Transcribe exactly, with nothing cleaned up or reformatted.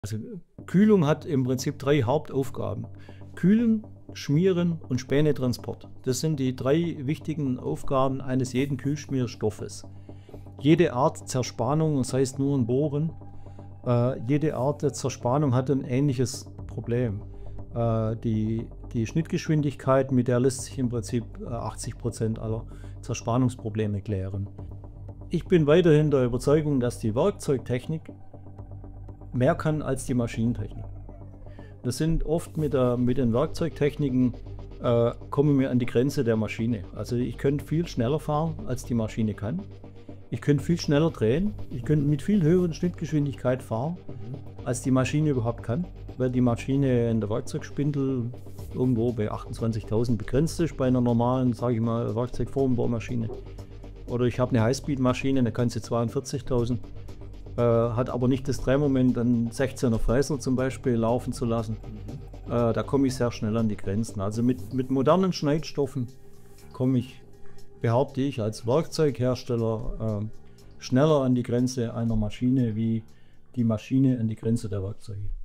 Also Kühlung hat im Prinzip drei Hauptaufgaben. Kühlen, Schmieren und Spänetransport. Das sind die drei wichtigen Aufgaben eines jeden Kühlschmierstoffes. Jede Art Zerspannung, das heißt nur ein Bohren, äh, jede Art der Zerspannung hat ein ähnliches Problem. Äh, die, die Schnittgeschwindigkeit, mit der lässt sich im Prinzip äh, achtzig Prozent aller Zerspannungsprobleme klären. Ich bin weiterhin der Überzeugung, dass die Werkzeugtechnik mehr kann als die Maschinentechnik. Das sind oft mit, der, mit den Werkzeugtechniken äh, kommen wir an die Grenze der Maschine. Also ich könnte viel schneller fahren, als die Maschine kann. Ich könnte viel schneller drehen. Ich könnte mit viel höheren Schnittgeschwindigkeit fahren, als die Maschine überhaupt kann, weil die Maschine in der Werkzeugspindel irgendwo bei achtundzwanzigtausend begrenzt ist, bei einer normalen, sage ich mal, Werkzeugformbohrmaschine. Oder ich habe eine Highspeed-Maschine, da kann sie zweiundvierzigtausend. Äh, hat aber nicht das Drehmoment, einen sechzehner Fräser zum Beispiel laufen zu lassen. Mhm. Äh, da komme ich sehr schnell an die Grenzen. Also mit, mit modernen Schneidstoffen komme ich, behaupte ich, als Werkzeughersteller äh, schneller an die Grenze einer Maschine wie die Maschine an die Grenze der Werkzeuge.